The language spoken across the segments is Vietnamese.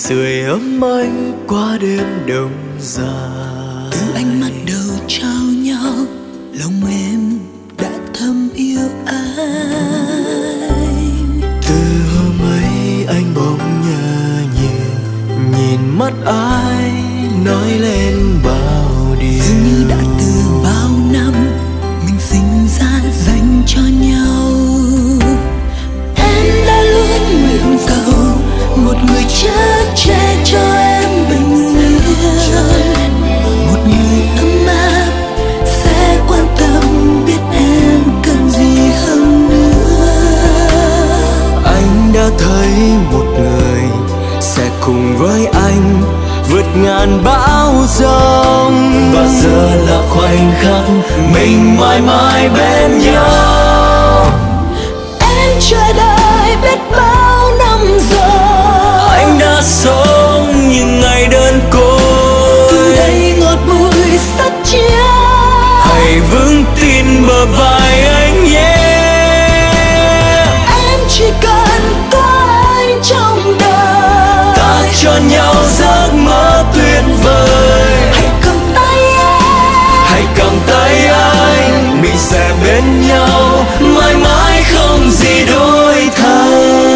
sưởi ấm anh qua đêm đông dài. Từ ánh mắt đầu trao nhau, lòng em đã thầm yêu anh. Từ hôm ấy anh bỗng nhớ nhiều, nhìn mắt ai nói lên bao điều. Dường như đã từ bao năm mình sinh ra dành cho nhau. Em đã luôn nguyện cầu một người chở che cho em bình yên, một người ấm áp sẽ quan tâm biết em cần gì hơn nữa. Anh đã thấy một người sẽ cùng với anh vượt ngàn bão giông, và giờ là khoảnh khắc mình mãi mãi bên nhau. Em chờ đợi biết bao năm rồi, Anh đã sống những ngày đơn côi. từ đây ngọt bùi sắc chia. Hãy vững tin bờ vai anh nhé. Em chỉ cần có anh trong đời, Ta cho nhau giấc mơ tuyệt vời. hãy cầm tay em, Hãy cầm tay anh, mình sẽ bên nhau mãi mãi không gì đổi thay.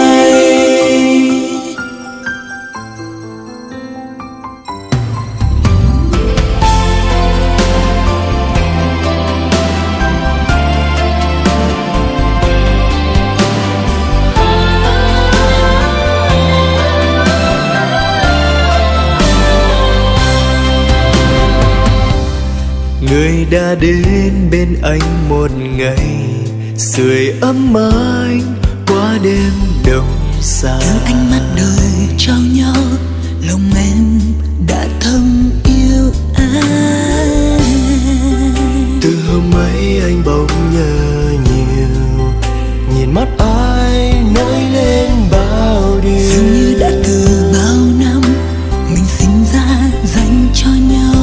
Người đã đến bên anh một ngày, sưởi ấm anh qua đêm đông xa. từ ánh mắt đời trao nhau, lòng em đã thầm yêu anh. Từ hôm ấy anh bỗng nhớ nhiều, nhìn mắt ai nói lên bao điều. Dường như đã từ bao năm mình sinh ra dành cho nhau.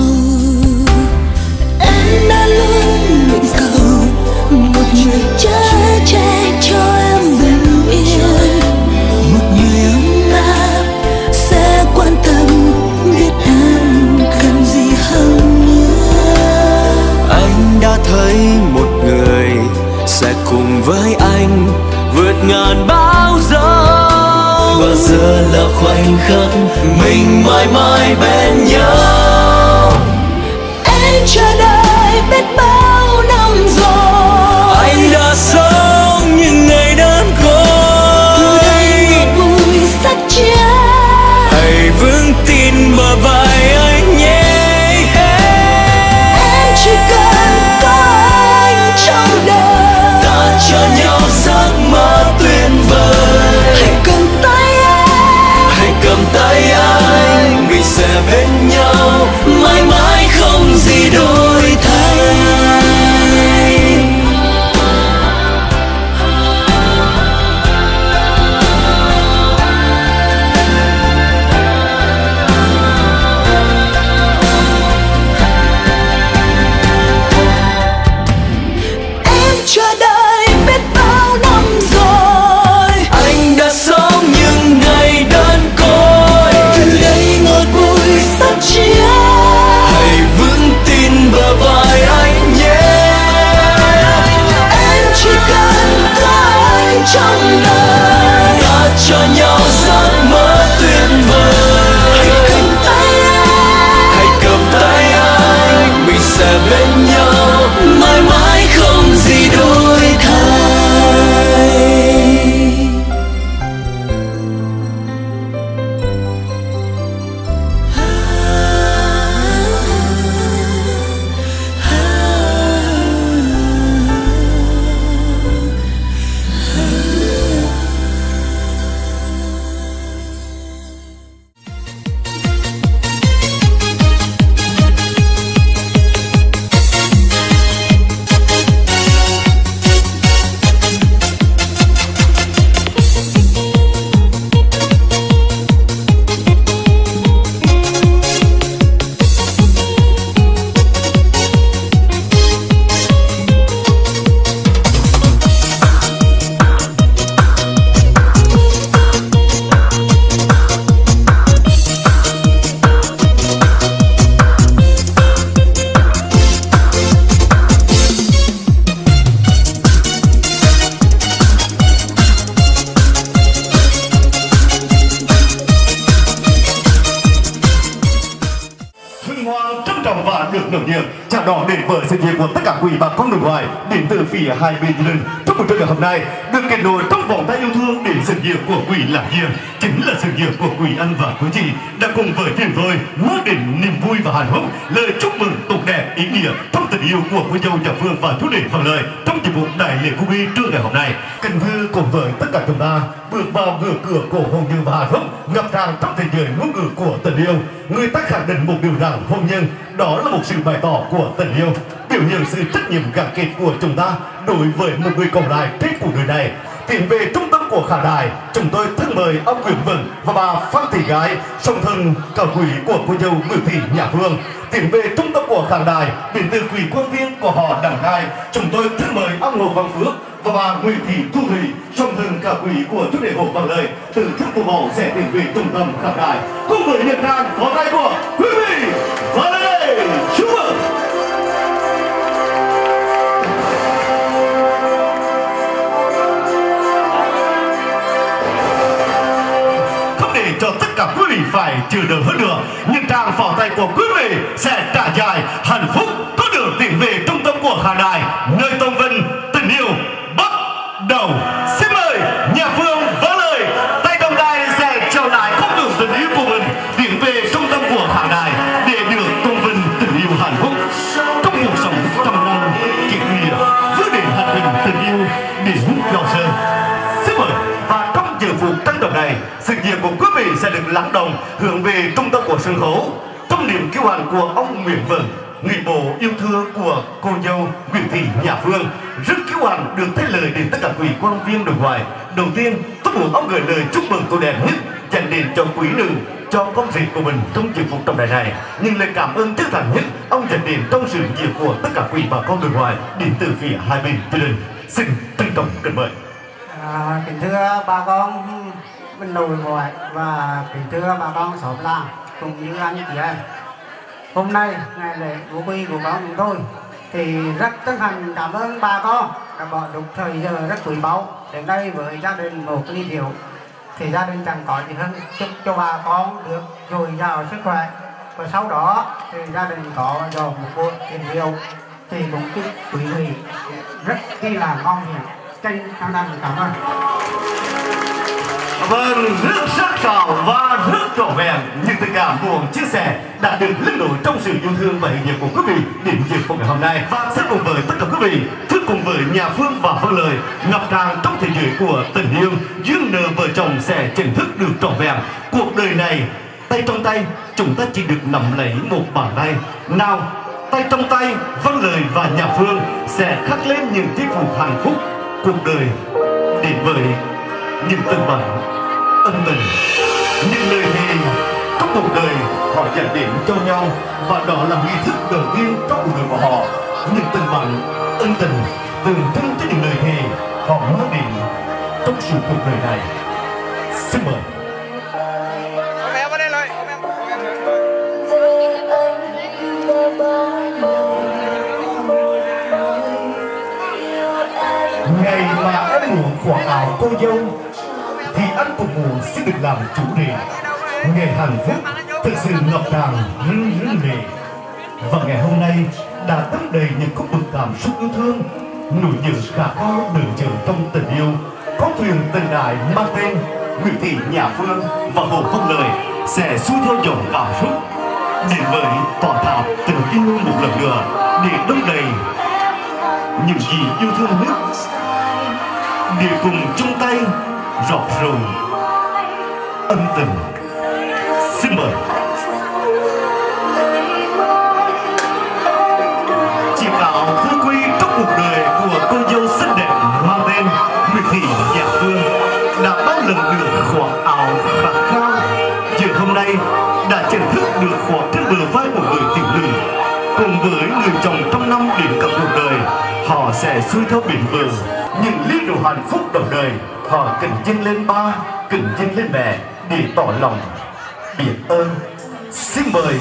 Em đã luôn nguyện cầu một người chở che cho em bình yên, một người ấm áp sẽ quan tâm biết em cần gì hơn nữa. Anh đã thấy một người sẽ cùng với anh vượt ngàn bão giông, và giờ là khoảnh khắc mình mãi mãi bên nhau. Em chờ đợi biết bao năm rồi, Anh đã sống những ngày đơn côi. từ đây ngọt bùi sắc chia. Hãy vững tin bờ vai anh nhé. Em chỉ cần có anh trong đời, Ta cho nhau giấc mơ tuyệt vời. hãy cầm tay em, Hãy cầm tay anh, mình sẽ bên nhau mãi mãi không gì đổi trọng và được nồng nhiệt. Chào đón đến với sự kiện của tất cả quý bà con nước ngoài đến từ phía hai bên gia đình. Trong buổi trưa ngày hôm nay được kết nối trong vòng tay yêu thương đến sự kiện của quý Lạc Diên, chính là sự kiện của quý anh và quý chị đã cùng với chúng tôi mang đến niềm vui và hạnh phúc, lời chúc mừng tốt đẹp ý nghĩa trong tình yêu của cô dâu nhà Phương và chú rể phần lời trong dịch vụ đại lễ quốc uy trưa ngày hôm nay. Kính thưa cùng với tất cả chúng ta bước vào ngưỡng cửa của hôn nhân và hạnh phúc, ngập tràn trong thế giới ngôn ngữ của tình yêu. Người ta khẳng định một điều rằng hôn nhân đó là một sự bày tỏ của tình yêu, biểu hiện sự trách nhiệm gắn kết của chúng ta đối với một người còn lại trên cuộc đời này. Tiến về trung tâm của khả đài, chúng tôi thân mời ông Nguyễn Vân và bà Phan Thị Gái, song thân cao quý của cô dâu Nguyễn Thị Nhà Phương. Tiến về trung tâm của khả đài, đến từ quý quan viên của họ Đảng Gai, chúng tôi thân mời ông Hồ Văn Phước và bà Nguyễn Thị Thu Thủy, song thân cao quý của chú rể Hồ Văn Lời, từ thân phụ mẫu sẽ tiến về trung tâm khả đài, cùng với nhận tràng phó tay của quý vị và đây chúc mừng. Cho tất cả quý vị phải chờ đợi hơn nữa, những tràng pháo tay của quý vị sẽ trải dài hạnh phúc có được tiến về trung tâm của khả đài, nơi tôn vinh tình yêu bắt đầu. Xin mời nhà Phương vỡ lời, tay trong tay sẽ trở lại không được tình yêu của mình tiến về trung tâm của khả đài để được tôn vinh tình yêu hạnh phúc trong cuộc sống trăm năm kiệt nghĩa, với đến hạnh hình tình yêu đến gió sơn. Xin mời. Và trong giờ phút trân trọng này, sự kiện của quý vị sẽ được lắng động hướng về trung tâm của sân khấu trong niềm kiêu hãnh của ông Nguyễn Vân, người bố yêu thương của cô dâu Nguyễn Thị Nhà Phương. Rất kiêu hãnh được thay lời đến tất cả quý quan viên nước ngoài. Đầu tiên, tôi muốn ông gửi lời chúc mừng tốt đẹp nhất dành đến cho quý nữ, cho con rể của mình trong giờ phút trọng đại này. Nhưng lời cảm ơn chân thành nhất ông dành đến trong sự nghiệp của tất cả quý bà con nước ngoài đến từ phía hai bên gia đình. Xin trân trọng kính mời. Kính thưa bà con bên nội ngoại và kính thưa bà con xóm làng cũng như anh chị em, hôm nay ngày lễ quốc uy của con chúng tôi thì rất chân thành cảm ơn bà con đã bỏ được thời giờ rất quý báu đến đây với gia đình một ly rượu. Thì gia đình chẳng có gì hơn chúc cho bà con được dồi dào sức khỏe, và sau đó thì gia đình có dồn một bộ tiền rượu thì cũng chúc quý vị rất kỳ là ngon miệng. Chân cảm ơn. Vâng, rất sắc sảo và rất trọn vẹn những tình cảm buồn chia sẻ đã được linh đổi trong sự yêu thương và hình nghiệp của quý vị đến giờ phút ngày hôm nay. Và sẽ cùng với tất cả quý vị thức cùng với nhà Phương và Vân Lời ngập tràn trong thế giới của tình yêu, duyên nợ vợ chồng sẽ chính thức được trọn vẹn. Cuộc đời này tay trong tay chúng ta chỉ được nắm lấy một bàn tay. Nào, tay trong tay Vân Lời và nhà Phương sẽ khắc lên những giây phút hạnh phúc cuộc đời đến với những tình bạn ân tình, những lời thề trong cuộc đời họ dành đến cho nhau, và đó là nghi thức đầu tiên trong cuộc đời của họ. Những tình bạn ân tình tượng trưng cho những lời thề họ mang đến trong suốt cuộc đời này. Xin mời. Ngày mà anh muốn khoác áo cô dâu thì anh cũng muốn xin được làm chủ đề. Ngày hạnh phúc thực sự ngập tràn rưng lệ, và ngày hôm nay đã đong đầy những khúc bực cảm xúc yêu thương, nỗi nhớ khả khao đường chờ trong tình yêu. Con thuyền tình đại mang tên Nguyễn Thị Nhà Phương và Hồ Văn Lời sẽ xuôi theo dòng cảm xúc đến với tỏa tháp tình yêu một lần nữa để đong đầy những gì yêu thương nhất, để cùng chung tay rọt rời ân tình. Xin mời. Chiếc áo phú quý trong cuộc đời của cô dâu xinh đẹp mang tên Nguyễn Thị Nhà Phương đã bao lần được khoác áo khát khao, giờ hôm nay đã chính thức được khoác trên bờ vai của người tiểu nữ. Cùng với người chồng trong năm đến cả cuộc đời, họ sẽ xuôi theo biển bờ những ly rượu hạnh phúc đầu đời. Họ kính dâng lên ba, kính dâng lên mẹ để tỏ lòng biết ơn. Xin mời.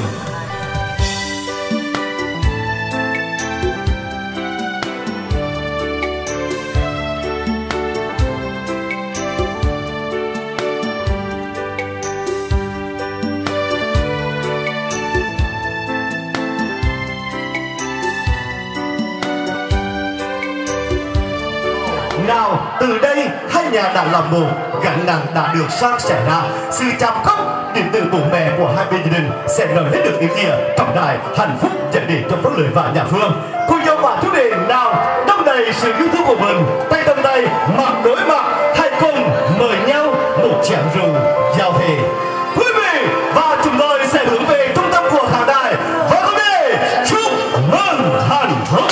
từ đây hai nhà đã làm một, gánh nặng đã được san sẻ ra. Sự chăm khóc đến từ bố mẹ của hai bên gia đình sẽ nói hết được ý nghĩa trọng đại, hạnh phúc dẫn đến cho Phước Lợi và nhà Phương. Cùng nhau bạn thúc đẩy nào đông đầy sự yêu thương của mình, tay cầm tay mặt đối mặt, hãy cùng mời nhau một chén rượu giao thề. Quý vị và chúng tôi sẽ hướng về trung tâm của khán đài và có thể chúc mừng hạnh phúc.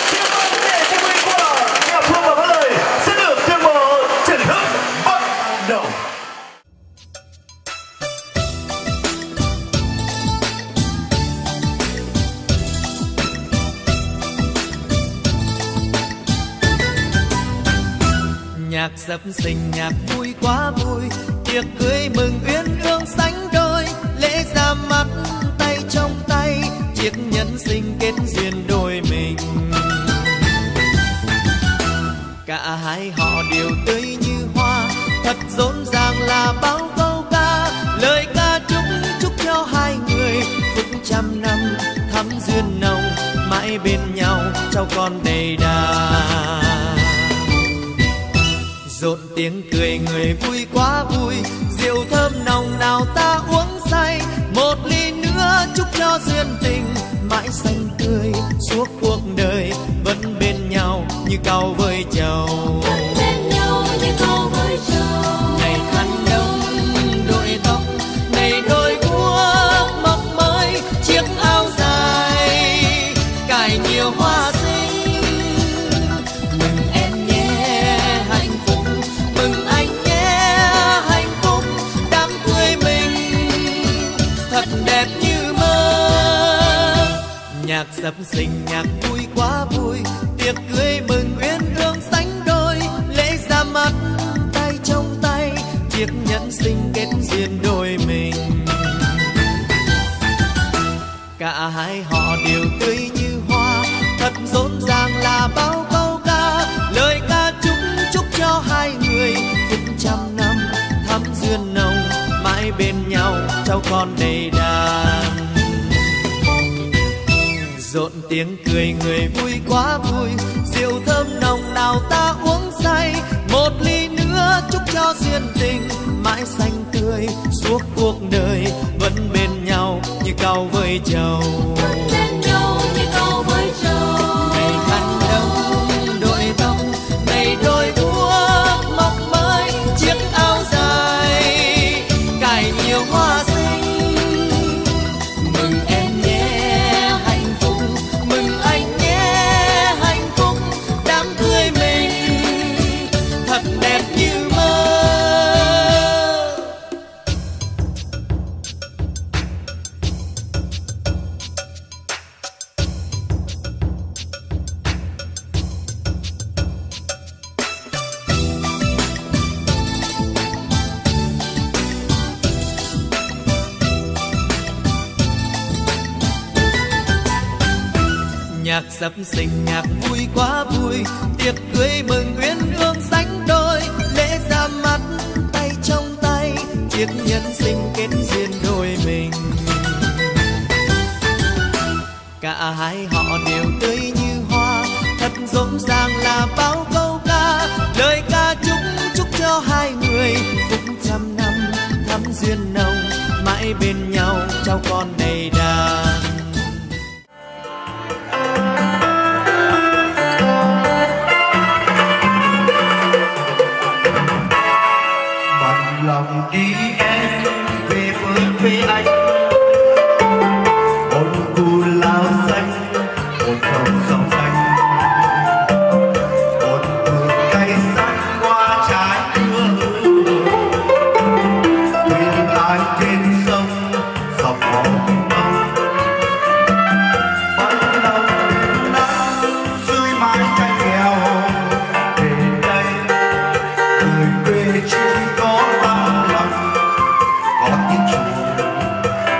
Nhạc dập sinh nhạc vui quá vui, tiệc cưới mừng uyên ương sánh đôi, lễ ra mắt tay trong tay, chiếc nhẫn sinh kết duyên đôi mình. Cả hai họ đều tươi như hoa, thật rộn ràng là bao câu ca, lời ca chúc cho hai người phúc trăm năm thắm duyên nồng, mãi bên nhau cháu con đầy đà. Rộn tiếng cười người vui quá vui, rượu thơm nồng nào ta uống say, một ly nữa chúc cho duyên tình mãi xanh tươi suốt cuộc đời, vẫn bên nhau như cau với trầu. Này khăn đông đội tóc, này đôi guốc mọc mới, chiếc áo dài cài nhiều hoa xinh. Mừng em nhé hạnh phúc, mừng anh nhé hạnh phúc, đám cưới mình thật đẹp như mơ. Nhạc dập sinh nhạc vui quá vui, tiệc cưới mừng uyên ương sánh đôi, lễ ra mắt tay trong tay, chiếc nhẫn sinh kết duyên đôi mình. Cả hai họ đều tươi như hoa, thật rộn ràng là bao câu ca, lời ca chúc cho hai người phúc trăm năm thắm duyên nồng, mãi bên nhau cháu con đầy đàn. Rộn tiếng cười người vui quá vui, rượu thơm nồng nào ta uống say, một ly nữa chúc cho duyên tình mãi xanh tươi suốt cuộc đời, vẫn bên nhau như cau với trầu. Này khăn đông đội tóc, này đôi guốc mọc mới, chiếc áo dài cài nhiều hoa xinh. Mừng em nhé hạnh phúc, mừng anh nhé hạnh phúc, đám cưới mình thật đẹp như mơ. Nhạc dập sinh nhạc vui quá vui, tiệc cưới mừng uyên ương sánh đôi, lễ ra mắt tay trong tay, chiếc nhẫn sinh kết duyên đôi mình. Cả hai họ đều tươi như hoa, thật rộn ràng là bao câu ca, lời ca chúc cho hai người phúc trăm năm thắm duyên nồng, mãi bên nhau cháu con đầy đàn. Lòng đi em về với anh, một cù lao xanh, một dòng sông xanh, một vườn cây xanh qua trái mưa, thuyền ai trên sông dọc hồ mông, vẫn lòng nắng dưới mái tranh nghèo, về đây người quê chỉ có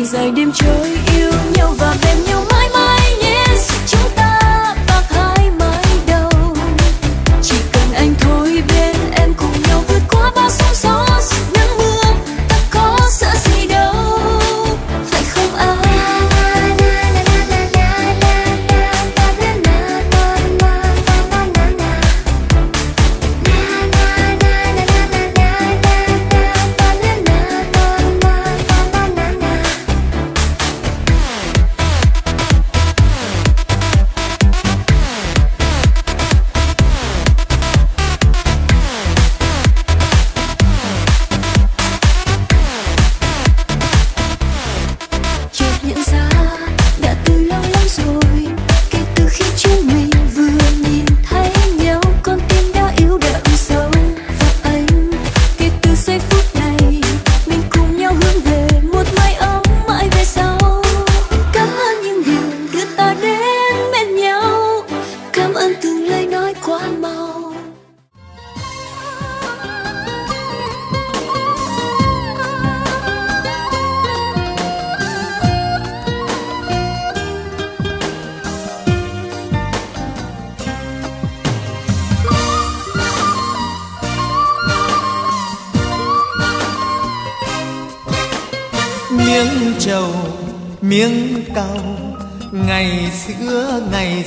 dài đêm trôi yêu nhau và bên nhau mãi mãi nhé. Chúng ta bạc hai mái đầu, chỉ cần anh thôi bên em cùng nhau vượt qua bao sóng gió nắng mưa, ta có sợ gì đâu, phải không anh? Miếng trầu miếng cau ngày xưa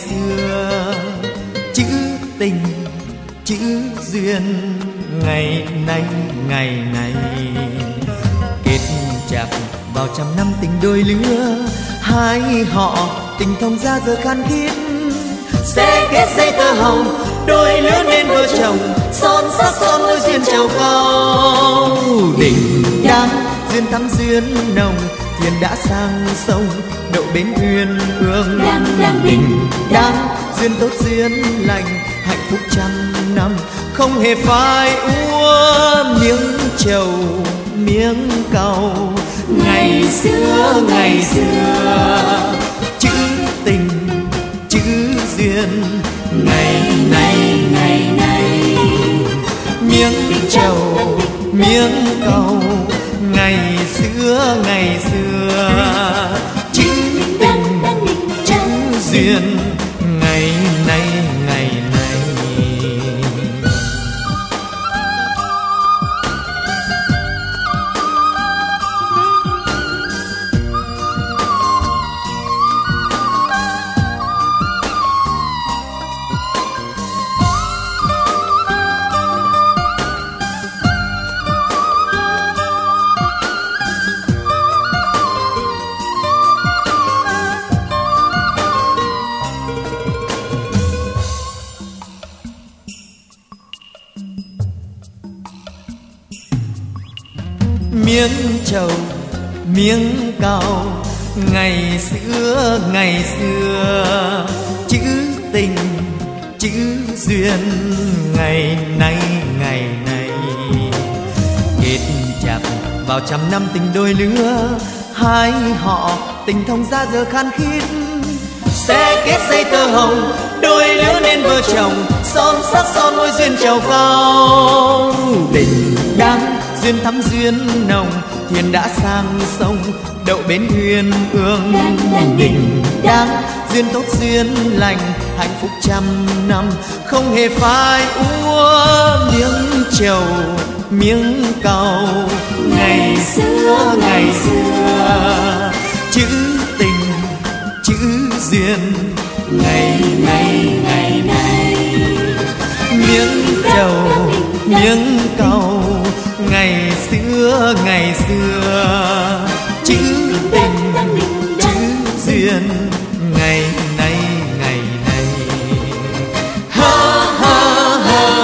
chữ tình chữ duyên ngày nay kết chặt vào trăm năm tình đôi lứa, hai họ tình thông ra giờ khan khít sẽ kết dây tơ hồng đôi lứa nên vợ chồng son sắc son môi duyên trầu cao đình đám duyên thắm duyên nồng thuyền đã sang sông đậu bến uyên ương đình đám duyên tốt duyên lành hạnh phúc trăm năm không hề phai úa miếng trầu miếng cau ngày xưa chữ tình chữ duyên ngày nay miếng trầu miếng cau ngày xưa chữ tình chữ duyên ngày nay miếng trầu miếng cau ngày xưa chữ tình chữ duyên ngày nay kết chặt vào trăm năm tình đôi lứa, hai họ tình thông ra giờ khan khít sẽ kết dây tơ hồng đôi lứa nên vợ chồng son sắc son môi duyên trầu cao đình đám duyên thắm duyên nồng thuyền đã sang sông đậu bến uyên ương đình đám duyên tốt duyên lành hạnh phúc trăm năm không hề phai úa miếng trầu miếng cau ngày xưa chữ tình chữ duyên ngày nay miếng trầu miếng cau ngày xưa chữ tình chữ duyên ngày nay ha ha ha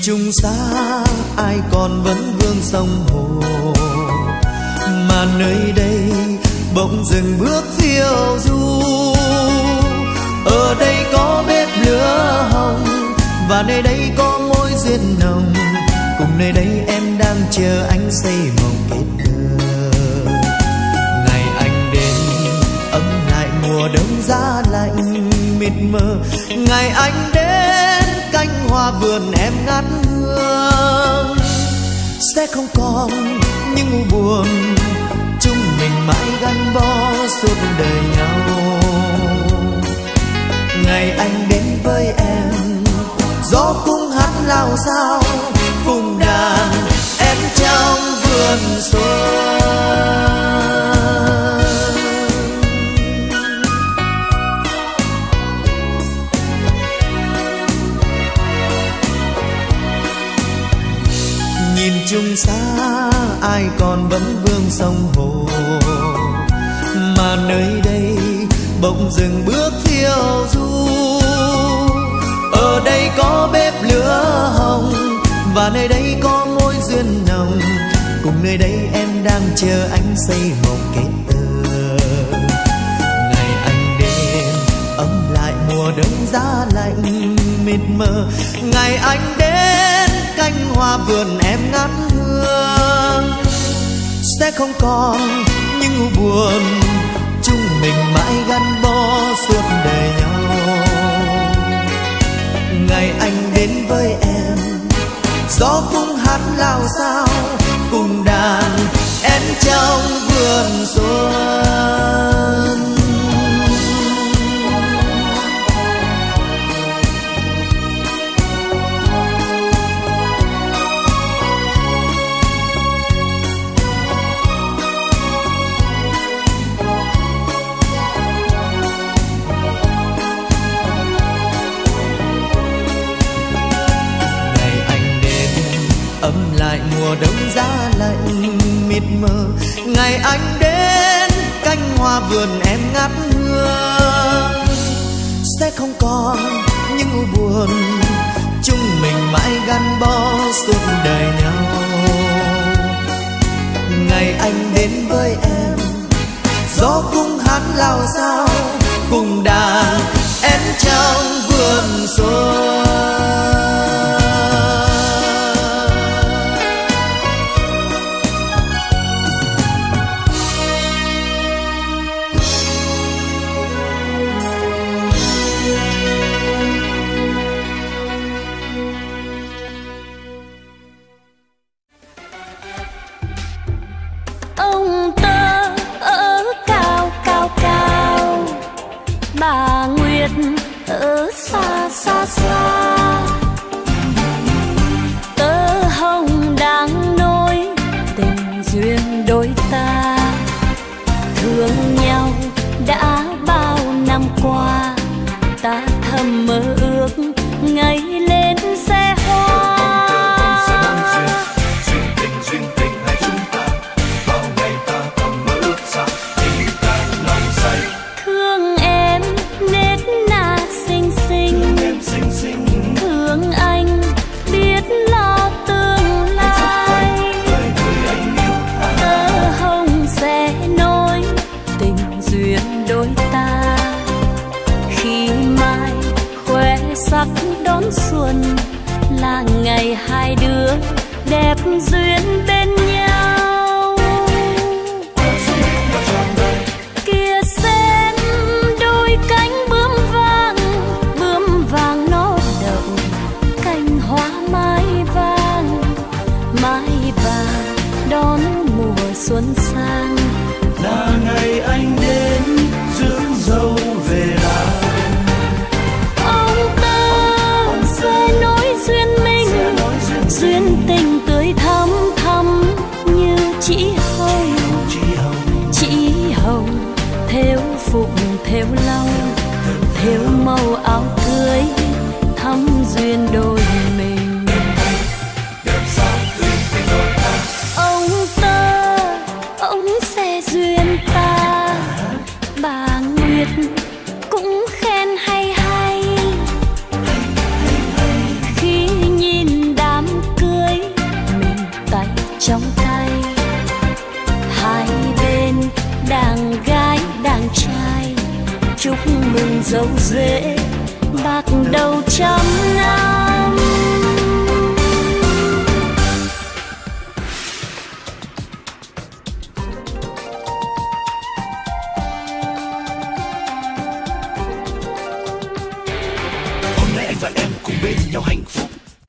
chung xa ai còn vẫn vương sông hồ, mà nơi đây bỗng dừng bước phiêu du. Ở đây có bếp lửa hồng và nơi đây có mối duyên nồng, cùng nơi đây em đang chờ anh xây mộng kết thơ. Ngày anh đến ấm lại mùa đông giá lạnh mịt mờ, ngày anh đến cánh hoa vườn em ngát hương. Sẽ không còn những u buồn, chúng mình mãi gắn bó suốt đời nhau. Ngày anh đến với em, gió cũng hát lao sao cùng đàn em trong vườn xuân. Nhìn chung xa ai còn vẫn vương sông hồ, mà nơi đây bỗng dừng bước phiêu du. Ở đây có bếp lửa hồng và nơi đây có mối duyên nồng, cùng nơi đây em đang chờ anh xây mộng kết tơ. Ngày anh đến ấm lại mùa đông giá lạnh mịt mờ, ngày anh đến cánh hoa vườn em ngát hương. Sẽ không còn những u buồn, chúng mình mãi gắn bó suốt đời nhau. Ngày anh đến với em, gió cũng hát lao sao cùng đàn em trong vườn xuân. Ấm lại mùa đông giá lạnh mịt mờ, ngày anh đến cánh hoa vườn em ngát hương. Sẽ không còn những u buồn, chúng mình mãi gắn bó suốt đời nhau. Ngày anh đến với em, gió cũng hát lao sao cùng đàn em trong vườn xuân. Bà Nguyệt ở xa xa xa, tơ hồng đang nối tình duyên đôi ta. Thương nhau đã bao năm qua, ta thầm mơ ước ngày lên xe hoa. Duyên tình hai chúng ta, bao ngày ta thầm mơ ước xa, tình tan lòng say. Thương em nết na xinh xinh, thương anh biết lo tương lai. Tơ hồng sẽ nối tình duyên đôi ta, khi mai khoe sắc đón xuân là ngày hai đứa đẹp duyên bên nhau. Kia xem đôi cánh bướm vàng nó đậu cành hoa mai vàng đón mùa xuân sang. Là ngày anh đến dưỡng dâu về làng, Ông ta sẽ nối duyên mình, duyên tình tươi thắm thắm như chỉ hồng. Chỉ hồng thêu phụng thêu long, thêu màu áo cưới thắm duyên đôi mình. Ông sẽ duyên ta, bà Nguyệt cũng khen hay hay. Khi nhìn đám đàn gái đàn trai, chúc mừng dâu rể bạc đầu trăm năm. Hôm nay anh và em cùng bên nhau hạnh phúc.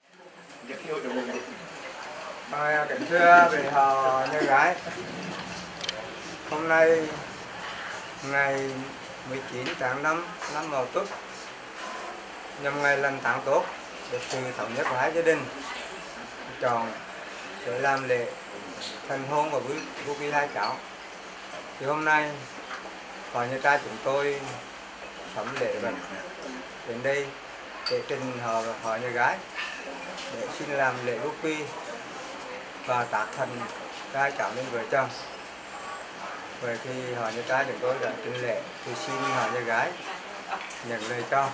Kính thưa vị họ nhà gái, hôm nay ngày 19 tháng 5 năm Mậu Tuất, nhằm ngày lành tháng tốt để sự thống nhất của hai gia đình chọn để làm lễ thành hôn và vui quy hai cháu. Thì hôm nay họ nhà trai chúng tôi sắm lễ vật đến đây để trình họ nhà gái để xin làm lễ vui quy và tác thành hai cháu nên vợ chồng. Vậy thì họ nhà trai chúng tôi đã trình lễ thì xin họ nhà gái nhận lời cho.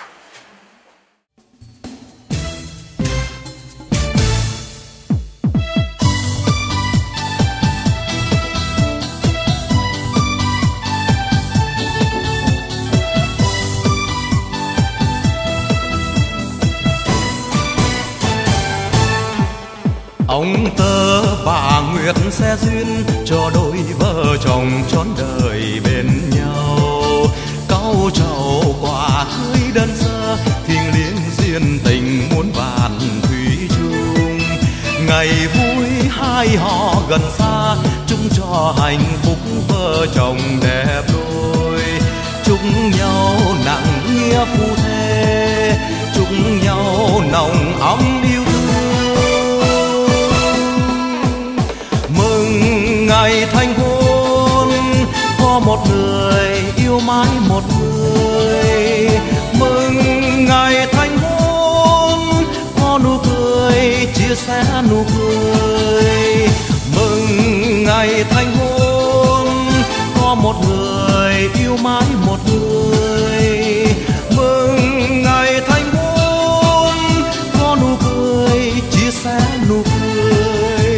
Ông tơ bà Nguyệt sẽ duyên cho đôi vợ chồng trọn đời bên nhau. Câu trầu quả cưới đơn sơ, thiêng liêng duyên tình muôn vàn thủy chung. Ngày vui hai họ gần xa, chung cho hạnh phúc vợ chồng đẹp đôi. Chúc nhau nặng nghĩa phu thê, chúc nhau nồng ấm yêu thương. Ngày thành hôn có một người yêu mãi một người. Mừng ngày thành hôn có nụ cười chia sẻ nụ cười. Mừng ngày thành hôn có một người yêu mãi một người. Mừng ngày thành hôn có nụ cười chia sẻ nụ cười.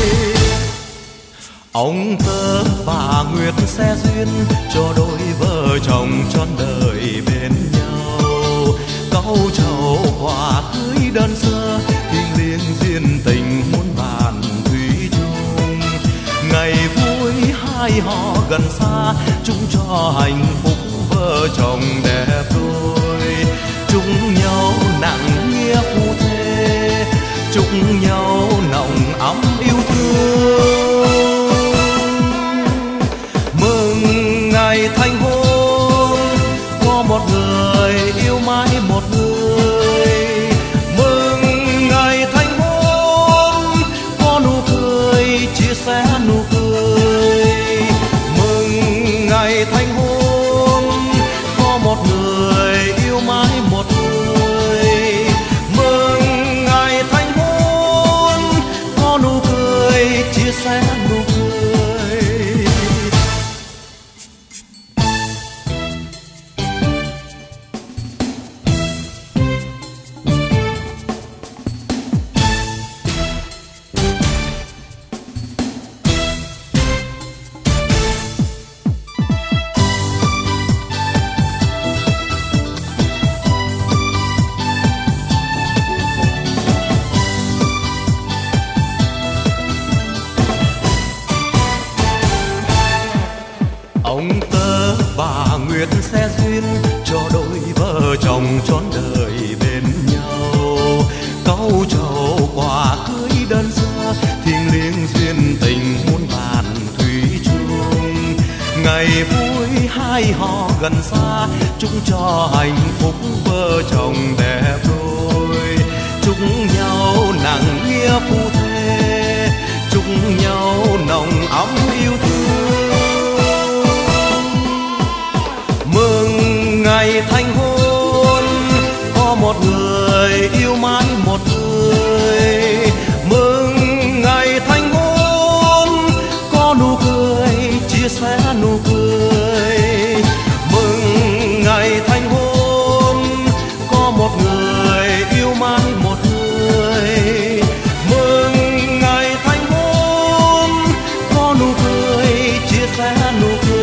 Ông tơ bà Nguyệt sẽ duyên cho đôi vợ chồng trọn đời bên nhau. Câu trầu quả cưới đơn sơ, thiêng liêng duyên tình muôn vàn thủy chung. Ngày vui hai họ gần xa, chung cho hạnh phúc vợ chồng đẹp đôi. Chúc nhau nặng nghĩa phu thê, chúc nhau nồng ấm yêu thương. Mừng ngày thành hôn có một người yêu mãi một người. Mừng ngày thành hôn có nụ cười chia sẻ nụ cười. Mừng ngày thành hôn có một người yêu mãi một người. Mừng ngày thành hôn có nụ cười chia sẻ nụ cười. Ông tơ bà Nguyệt sẽ duyên cho đôi vợ chồng trọn đời bên nhau. Câu trầu quả cưới đơn sơ, thiêng liêng duyên tình muôn vàn thủy chung. Ngày vui hai họ gần xa, chung cho hạnh phúc vợ chồng đẹp đôi. Chúc nhau nặng nghĩa phu thê, chúc nhau nồng ấm yêu thương. Mừng ngày thành hôn có một người yêu mãi một người. Mừng ngày thành hôn có nụ cười chia sẻ nụ cười. Mừng ngày thành hôn có một người yêu mãi một người. Mừng ngày thành hôn có nụ cười chia sẻ nụ cười.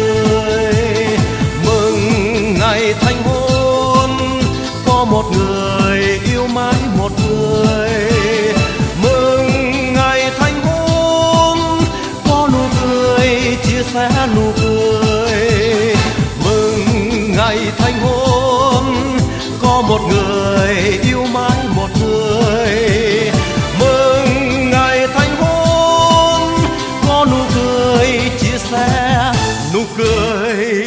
sẻ nụ cười. Mừng ngày thành hôn, có một người yêu mãi một người. Mừng ngày thành hôn, có nụ cười chia sẻ nụ cười.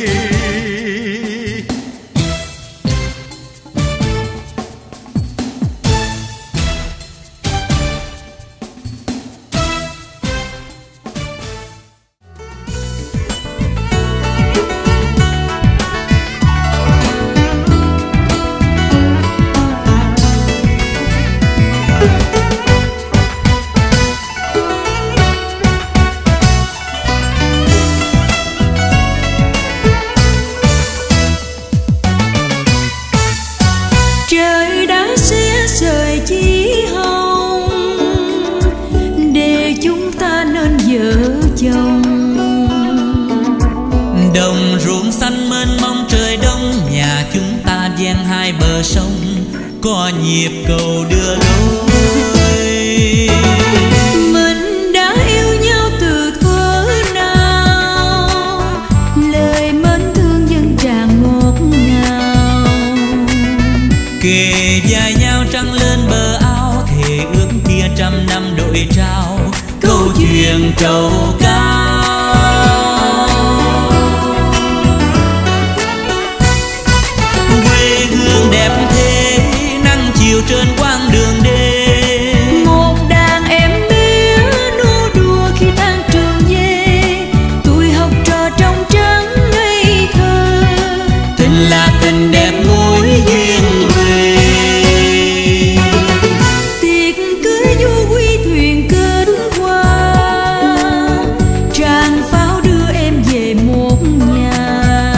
Đồng ruộng xanh mênh mông trời đông, nhà chúng ta ven hai bờ sông, có nhịp cầu đưa lối. Mình đã yêu nhau từ thuở nào, lời mến thương dâng tràn ngọt ngào. Kề vai nhau trăng lên bờ áo, thề ước kia trăm năm đội trao, câu chuyện trầu cao. Quê hương đẹp thế nắng chiều trên quãng đường đê. Một đàn em bé nô đùa khi tan trường về, tuổi học trò trong trắng ngây thơ. Tình là tình đẹp mối duyên quê. Tiệc cưới du quy thuyền kết hoa, tràng pháo đưa em về một nhà.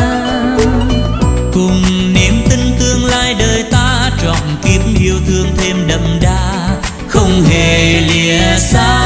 Cùng niềm tin tương lai đời ta, trọn kiếp yêu thương thêm đậm đà, không hề lìa xa.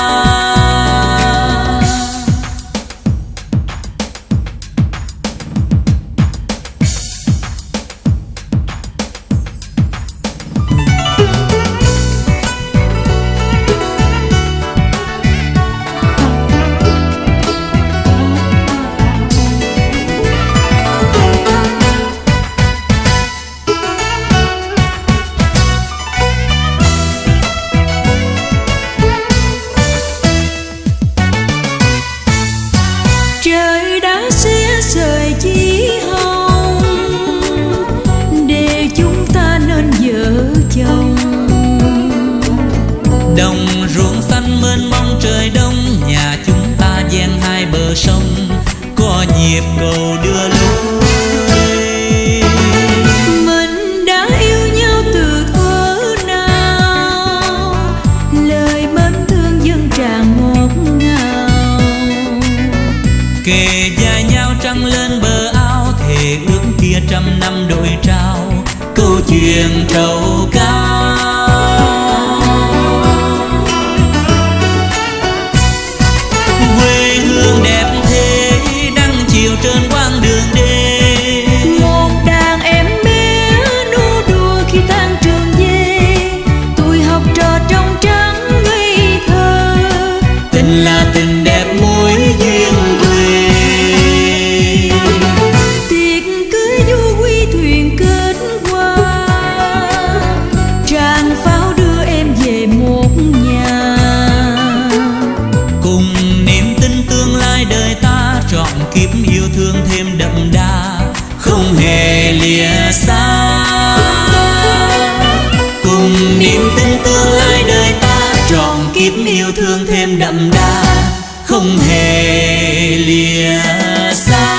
Trời đã xé sợi chỉ hồng, để chúng ta nên vợ chồng. Đồng ruộng xanh mênh mông trời đông, nhà chúng ta ven hai bờ sông, có nhịp cầu đưa lối. Mình đã yêu nhau từ thuở nào, lời mến thương dâng tràn ngọt ngào. Kề vai nhau trăng lên bờ áo, thề ước kia trăm năm đội trao, câu chuyện trầu cao. Quê hương đẹp thế nắng chiều trên quãng đường đê. Một đàn em bé nô đùa khi tan trường về, tuổi học trò trong trắng ngây thơ. Tình là tình đẹp mối duyên quê. Tiệc cưới du quy thuyền kết hoa, tràng pháo đưa em về một nhà. Cùng niềm tin tương lai đời ta, trọn kiếp yêu thương thêm đậm đà, không hề lìa xa. Cùng niềm tin tương lai đời ta, trọn kiếp yêu thương thêm đậm đà, không hề lìa xa.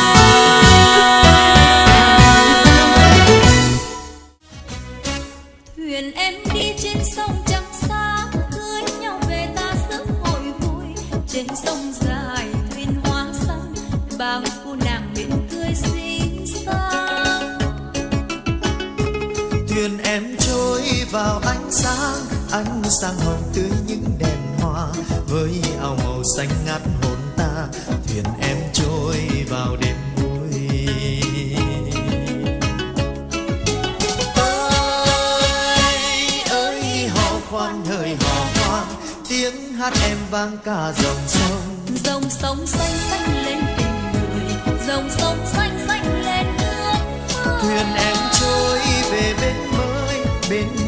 Thuyền em đi trên sông trắng sáng, cưới nhau về ta sớm hội vui. Trên sông dài thuyền hoa xanh, bao cô nàng miền tươi xinh xắn. Thuyền em trôi vào ánh sáng hồng tươi những đèn hoa, với áo màu xanh ngát hồn ta. Thuyền em trôi vào đêm vui. Ơi hò khoan hỡi hò khoan, tiếng hát em vang cả dòng sông. Dòng sông xanh xanh lên tình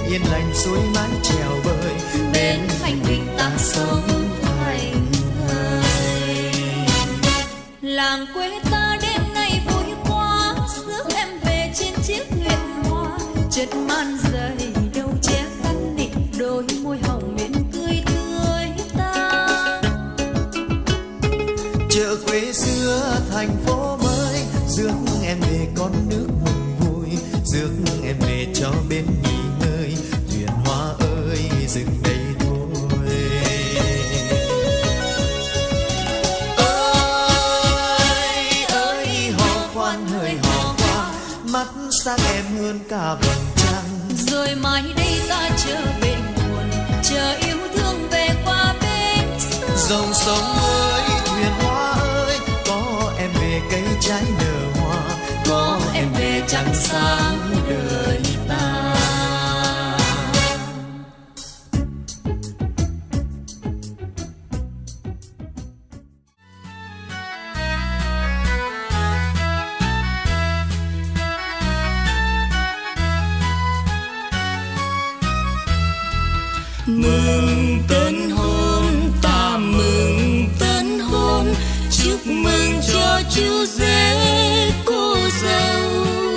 yên lành suối mái trèo bơi bên thành bình ta sống thành người. Làng quê ta đêm nay vui quá, rước em về trên chiếc thuyền hoa, chất man dày đâu che cắn nịt đôi môi hồng miệng cười tươi ta. Chợ quê xưa thành phố mới, rước em về con nước mừng vui, rước em về cho bên nghỉ ngơi, thuyền hoa ơi dừng đây thôi. Ơi ơi hò khoan hơi hò khoan, mắt sáng em hơn cả vầng trăng. Rồi mai đây ta trở về nguồn, chờ yêu thương về qua bên sông. Dòng sông ơi thuyền hoa ơi, có em về cây trái nở hoa, có em về trăng sáng đời ta. Mừng tân hôn, ta mừng tân hôn, chúc mừng cho chú rể cô dâu.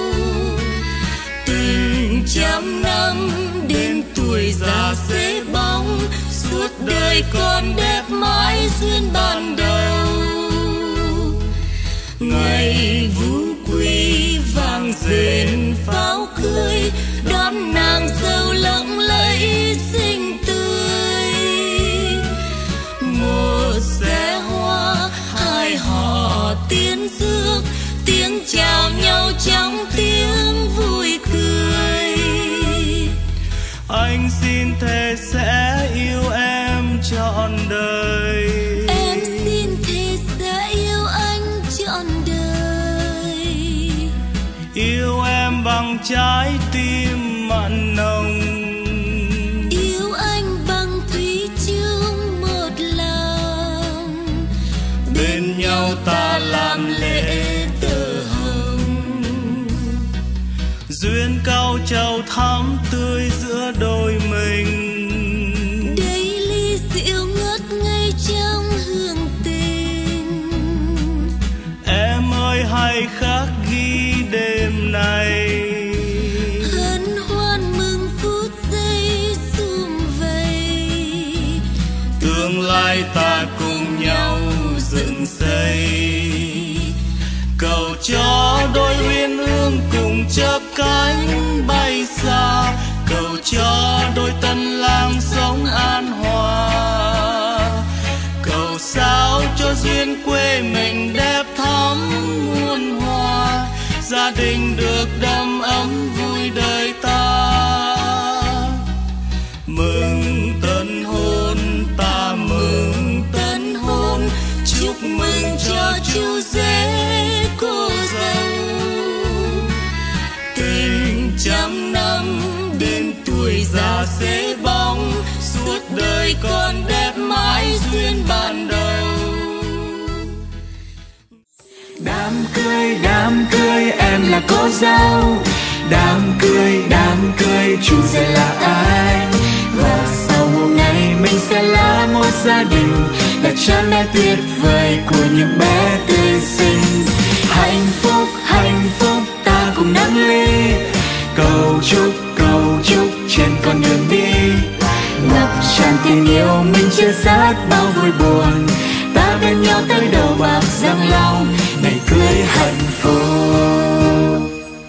Tình trăm năm đến tuổi già xế bóng, suốt đời còn đẹp mãi duyên ban đầu. Ngày vũ quy vang rền pháo cưới, đón nàng dâu lộng lẫy xinh tươi. Một xe hoa hai họ tiến rước, tiếng chào nhau trong tiếng vui cười. Anh xin thề sẽ yêu em trọn đời. Em xin thề sẽ yêu anh trọn đời. Yêu em bằng trái tim mặn nồng, Yêu anh bằng thủy chung một lòng. bên nhau ta làm lễ tơ hồng. Duyên cao trầu thắm tươi giữa đôi mình, Đây ly rượu ngất ngây trong hương tình. em ơi hãy khắc ghi đêm này. Hân hoan mừng phút giây sum vầy, Tương lai ta cùng nhau dựng xây. Cầu cho đôi uyên ương cùng chớp cánh bay xa, cầu cho đôi tân lang sống an hòa. Cầu sao cho duyên quê mình đẹp thắm muôn hoa, gia đình được đầm ấm vui đời ta. Mừng tân hôn, ta mừng tân hôn, chúc mừng cho chú rể cô dâu. Tình trăm năm đến tuổi già xế bóng, suốt đời còn đẹp mãi duyên ban đầu. Đám cưới em là cô dâu. Đám cưới chú rể là ai? Và sau hôm nay mình sẽ là một gia đình, là cha mẹ tuyệt vời của những bé tươi xinh. Hạnh phúc ta cùng nâng ly, cầu chúc trên con đường đi. Ngập tràn tình yêu mình chia sẻ bao vui buồn, ta bên nhau tới đầu bạc răng long, ngày cưới hạnh phúc.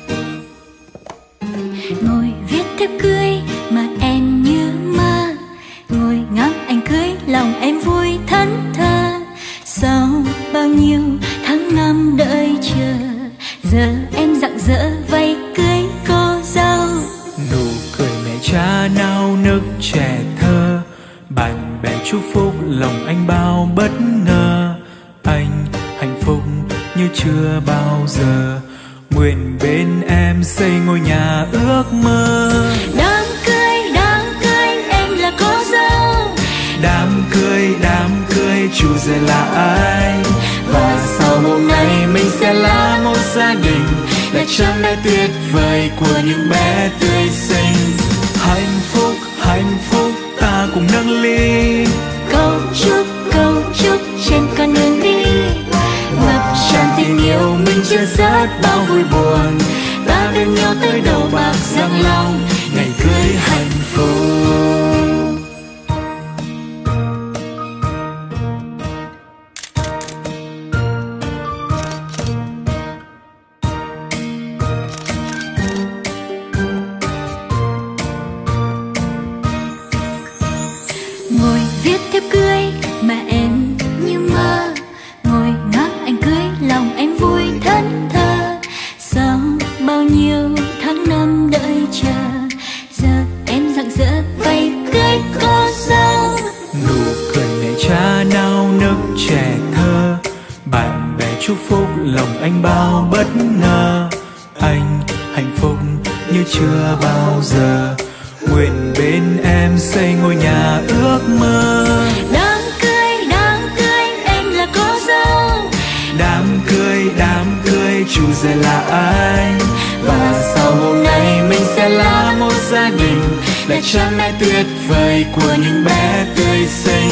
ngồi viết thiếp cưới mà em như mơ, ngồi ngắm anh cưới lòng em vui thẫn thờ. Sau bao nhiêu tháng năm đợi chờ, giờ em rạng rỡ vây cưới cô dâu. Nụ cười mẹ cha nao nức trẻ thơ, bạn bè chúc phúc lòng anh bao bất ngờ. Anh hạnh phúc như chưa bao giờ, nguyện bên em xây ngôi nhà ước mơ. Đám cưới em là cô dâu. Đám cưới chủ rể là ai? Và sau hôm nay mình sẽ là một gia đình, là cha mẹ tuyệt vời của những bé tươi xinh. Hạnh tình yêu mình chia sớt bao vui buồn. Ta bên nhau tới đầu bạc răng long, ngày cưới hạnh phúc. Ngồi viết thiếp cưới mà em như mơ, ngồi ngắm anh cưới lòng em vui thẫn thờ. Sau bao nhiêu tháng năm đợi chờ, giờ em rạng rỡ vây cưới cô dâu. Nụ cười mẹ cha nao nức trẻ thơ, bạn bè chúc phúc lòng anh bao bất ngờ. Anh hạnh phúc như chưa bao giờ, nguyện bên em xây ngôi nhà ước mơ. Đám cưới em là cô dâu. Đám cưới chủ rể là anh. Và sau hôm nay mình sẽ là một gia đình, là cha mẹ tuyệt vời của những bé tươi xinh.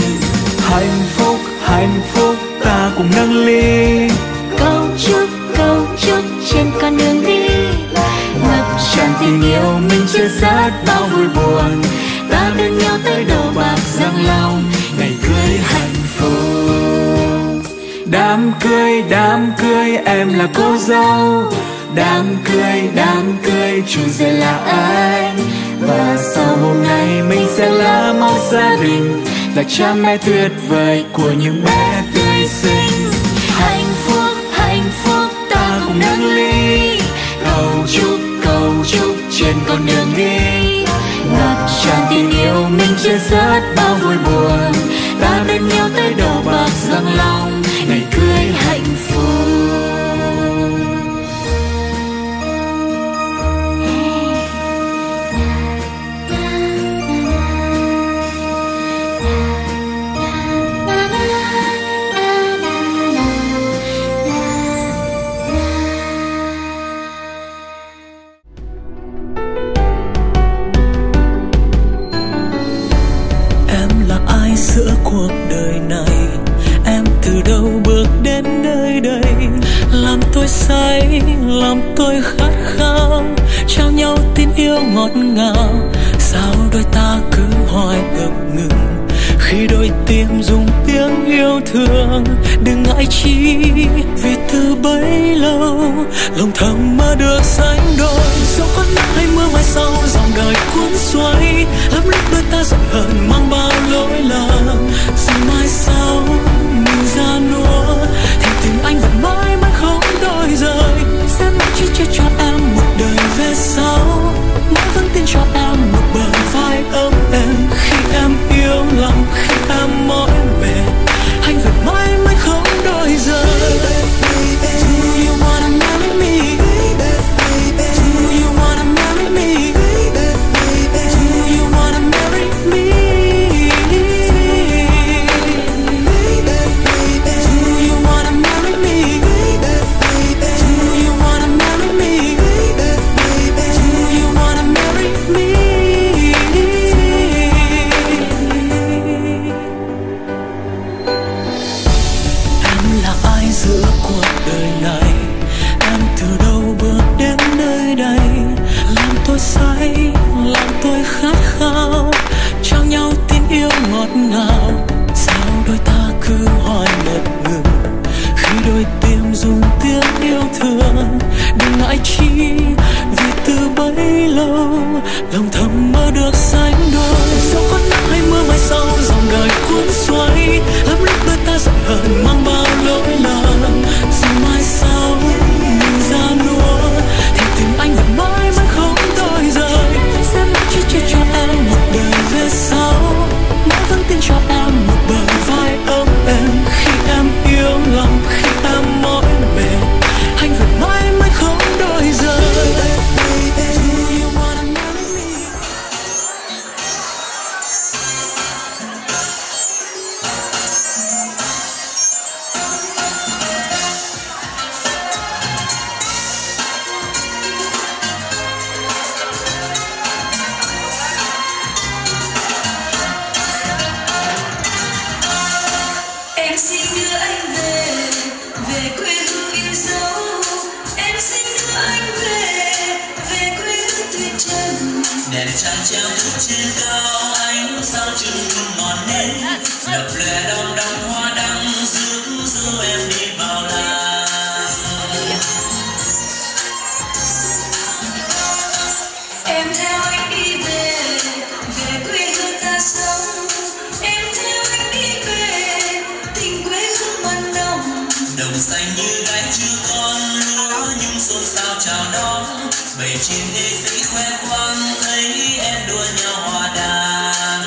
Hạnh phúc ta cùng nâng ly, Câu chúc trên con đường đi, ngập tràn tình yêu mình chia sớt bao vui buồn. Ta bên nhau tới đầu bạc răng long, ngày cưới hạnh phúc. đám cưới em là cô dâu. Đám cưới chủ rể là anh. Và sau hôm nay mình sẽ là một gia đình, là cha mẹ tuyệt vời của những bé tươi xinh. Hạnh phúc ta cùng nâng ly, cầu chúc trên con đường đi. Ngập tràn tình yêu mình chia sớt bao vui buồn. Ta bên nhau tới đầu bạc răng long, ngày cưới hạnh phúc. Giữa cuộc đời này em từ đâu bước đến nơi đây, làm tôi say, làm tôi khát khao, trao nhau tin yêu ngọt ngào. Sao đôi ta cứ hoài ngập ngừng khi đôi tim dùng tiếng yêu thương? Đừng ngại chi vì từ bấy lâu lòng thầm mơ được sánh đôi. Dẫu có nắng hay mưa mai sau dòng đời cuốn xoay, lắm lúc đôi ta giận hờn mang bao lỗi lầm. Rồi mai sau mình ra nua thì tình anh vẫn mãi mãi không đổi rời. Sẽ mãi chỉ chia cho em một đời về sau, mãi vẫn tin cho em một bờ vai ấm êm. Khi em yêu lòng, khi em mỏi mệt, anh vẫn mãi mãi không đổi rời. Do you wanna marry me? Do you wanna marry me? Do you wanna marry me? Do you wanna marry me? Do you wanna marry me? Do you wanna marry me? Em là ai giữa cuộc đời này? Em từ đâu bước đến nơi đây? Làm tôi say, làm tôi khát khao, trao nhau tin yêu ngọt ngào. Sao đôi ta cứ hoài ngập ngừng khi đôi tim dùng tiếng yêu thương? Đừng ngại chi vì từ bấy lâu lòng thầm mơ được sánh đôi. Dẫu có nắng hay mưa mai sau dòng đời cuốn xoay, lắm lúc đôi ta giận hờn mang bao lỗi lầm. Rồi mai sau mình ra nua thì tình anh vẫn mãi mãi không đổi rời. Sẽ mãi chỉ chia cho em một đời về sau, mãi vẫn tin cho em một bờ vai ấm êm. Khi em yêu lòng, khi em mỏi mệt, anh vẫn mãi mãi không đổi rời. Do you wanna marry me? đèn trăng treo thức trên cao ánh sao chừng ngọn nến lập lòe đom đóm hoa đăng rước em đi vào làng. Em theo anh đi về quê hương ta sống. Em theo anh đi về tình quê hương mặn nồng. Đồng xanh như gái chưa con lúa nhung xôn xao chào đón. Bầy chim ê dĩ khoe khoang thấy em đua nhau hòa đàn.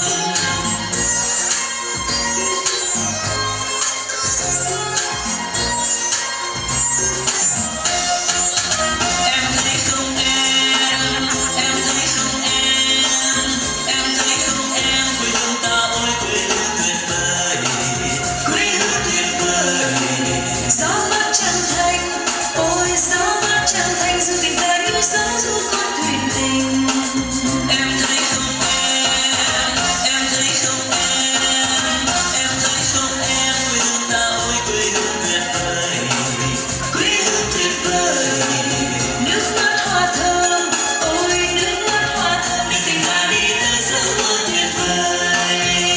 Em thấy không em, em thấy không em, em thấy không em, quê hương ta ôi quê hương tuyệt vời, quê hương tuyệt vời. Gió mát chân thành, ôi gió mát chân thành, dù tình ta như sóng dù con thuyền tình. Em thấy không em, em thấy không em, em thấy không em, quê hương ta ôi quê hương tuyệt vời, quê hương tuyệt vời. Nước mắt hoa thơm, ôi nước mắt hoa thơm, Đưa tình ta đi tới giấc mơ tuyệt vời.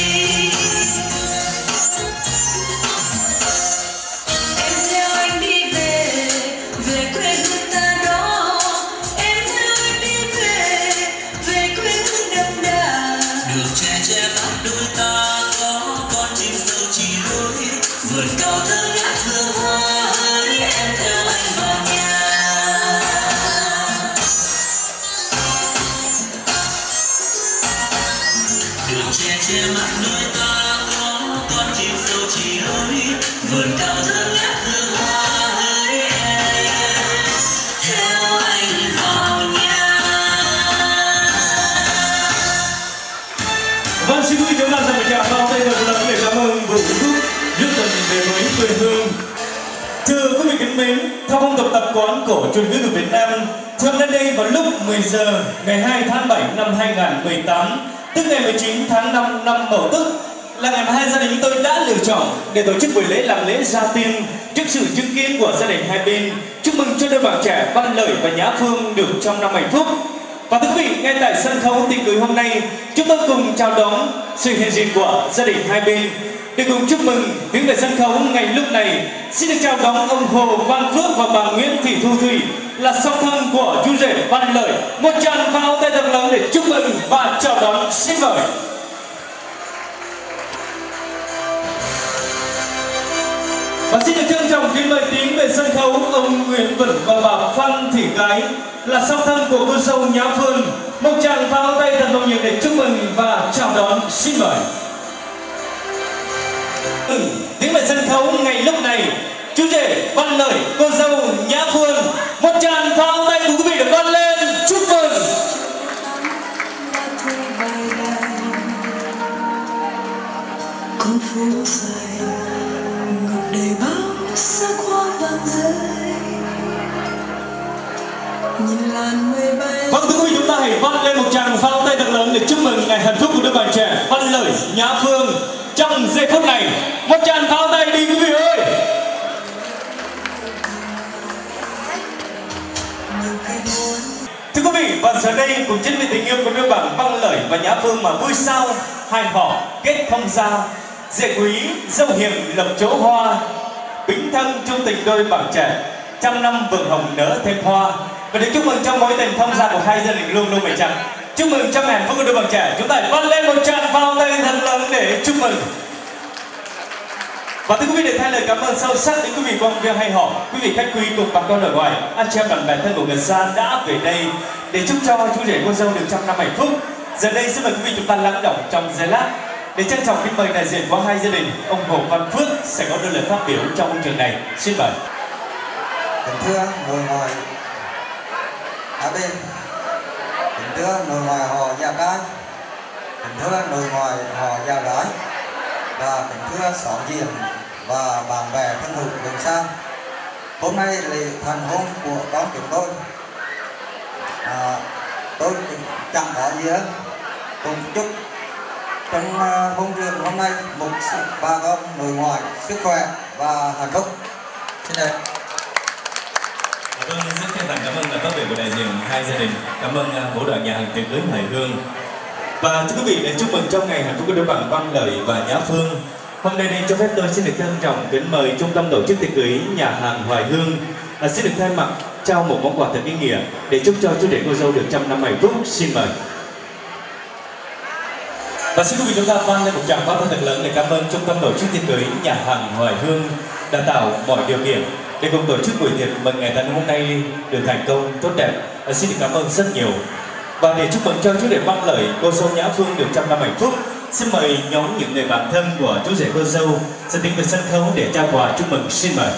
em theo anh đi về quê hương ta đó. Em theo anh đi về quê hương đậm đà. Đường tre che mắt đôi ta có con chim sâu chỉ lối, vườn cao thơm ngát hương hoa hỡi em theo anh vào nhà. Đường tre che mắt đôi ta có con chim sâu chỉ lối, vườn cao thơm ngát hương hoa hỡi em theo anh vào nhà. Vâng, xin quý vị chúng ta dành một tràng pháo tay thật lớn để cảm ơn Vũ Thúc giúp tình về với quê hương. Thưa quý vị kính mến, theo phong tục tập quán cổ truyền ngữ của Việt Nam, hôm nay đây vào lúc 10 giờ ngày 2 tháng 7 năm 2018, tức ngày 19 tháng 5 năm Mậu Tuất, là ngày mà hai gia đình chúng tôi đã lựa chọn để tổ chức buổi lễ làm lễ gia tiên trước sự chứng kiến của gia đình hai bên. Chúc mừng cho đôi bạn trẻ Văn Lợi và Nhã Phương được trong năm hạnh phúc. Và thưa quý vị, ngay tại sân khấu tiệc cưới hôm nay, chúng tôi cùng chào đón sự hiện diện của gia đình hai bên. Để cùng chúc mừng đứng về sân khấu ngày lúc này, xin được chào đón ông Hồ Văn Phước và bà Nguyễn Thị Thu Thủy là song thân của chú rể Văn Lợi. Một tràng pháo tay thật lớn để chúc mừng và chào đón, xin mời. Và xin được trân trọng kính mời tiến về sân khấu ông Nguyễn Vĩnh và bà Phan Thị Gái là song thân của cô dâu Nhã Phương. Một tràng pháo tay thật nồng nhiệt để chúc mừng và chào đón, xin mời. Tiến về sân khấu ngày lúc này, chú rể Văn Lợi, cô dâu Nhã Phương. Một tràng pháo tay của quý vị được vang lên, chúc mừng. Con phố dài ngọc đầy bao sắc hoa vàng rơi. Nhìn làn mây bay. Vâng, thưa quý vị, chúng ta hãy vang lên một tràng pháo tay thật lớn để chúc mừng ngày hạnh phúc của đôi bạn trẻ Văn Lợi, Nhã Phương trong giây phút này. Một tràng pháo tay đi quý vị ơi. Thưa quý vị, và giờ đây cùng chính vì tình yêu của đôi bạn Văn Lợi và Nhã Phương mà vui sao hai họ kết thông gia, rể quý dâu hiền lập chỗ hoa, bính thân chung tình đôi bạn trẻ, trăm năm vườn hồng nở thêm hoa. Và được chúc mừng trong mối tình thông gia của hai gia đình luôn luôn bền chặt. Chúc mừng trong ngày hạnh phúc của đôi bạn trẻ. Chúng ta hãy vang lên một tràng pháo tay thật lớn để chúc mừng. Và thưa quý vị, để thay lời cảm ơn sâu sắc đến quý vị quan viên hay họ, quý vị khách quý cùng bà con ở ngoài, anh chị em bạn bè thân của người xa đã về đây để chúc cho chú rể cô dâu được trăm năm hạnh phúc. Giờ đây xin mời quý vị chúng ta lắng động trong giây lát để trân trọng kính mời đại diện của hai gia đình, ông Hồ Văn Phước sẽ có đôi lời phát biểu trong công trường này. Xin mời. Kính thưa nội ngoại hai bên, kính thưa nội ngoại họ gia trai, kính thưa nội ngoại họ gia gái, và kính thưa xóm giềng và bạn bè thân hữu gần xa. Hôm nay lễ thành hôn của con chúng tôi chẳng có gì hơn cùng chúc trong hôn trường hôm nay một bà con nội ngoại sức khỏe và hạnh phúc. Xin chào. Vâng, rất thành cảm ơn phát biểu của đại diện hai gia đình, cảm ơn vũ đoàn nhà hàng tiệc cưới Hoài Hương. Và thưa quý vị, để chúc mừng trong ngày hạnh phúc của đôi bạn Văn Lợi và Nhã Phương, hôm nay cho phép tôi xin được trân trọng kính mời trung tâm tổ chức tiệc cưới nhà hàng Hoài Hương xin được thay mặt trao một món quà thật ý nghĩa để chúc cho chú rể cô dâu được trăm năm hạnh phúc. Xin mời. Và xin quý vị chúng ta vang lên một tràng pháo thật lớn để cảm ơn trung tâm tổ chức tiệc cưới nhà hàng Hoài Hương đã tạo mọi điều kiện để cùng tổ chức buổi tiệc mừng ngày tân hôm nay được thành công tốt đẹp. Xin được cảm ơn rất nhiều. Và để chúc mừng cho chú rể Văn Lợi, cô dâu Nhã Phương được trăm năm hạnh phúc, xin mời nhóm những người bạn thân của chú rể cô dâu sẽ tiến về sân khấu để trao quà chúc mừng. Xin mời.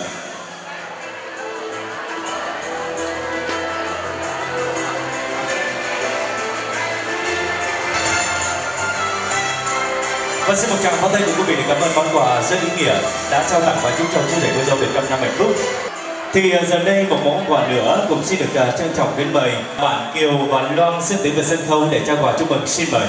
Và xin một tràng pháo tay của quý vị để cảm ơn món quà rất ý nghĩa đã trao tặng và chúc cho chú rể cô dâu được trăm năm hạnh phúc. Thì giờ đây một món quà nữa cũng xin được trân trọng kính mời bạn Kiều và Loan xin tiến về sân khấu để trao quà chúc mừng. Xin mời.